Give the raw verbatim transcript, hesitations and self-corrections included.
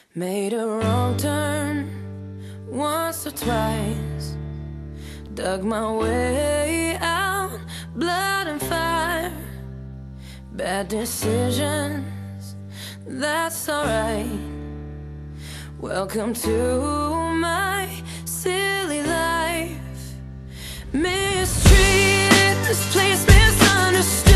Made a wrong turn once or twice, dug my way out, blood and fire. Bad decisions, that's alright. Welcome to my silly life. Mistreated, this place misunderstood.